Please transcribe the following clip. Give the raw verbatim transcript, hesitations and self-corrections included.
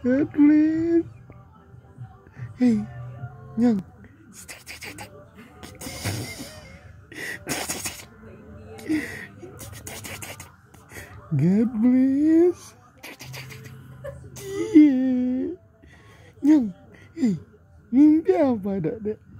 God bless. Hey, Nyang. God bless. Yeah. Nyang. Hey, mimpi apa dak, Dek?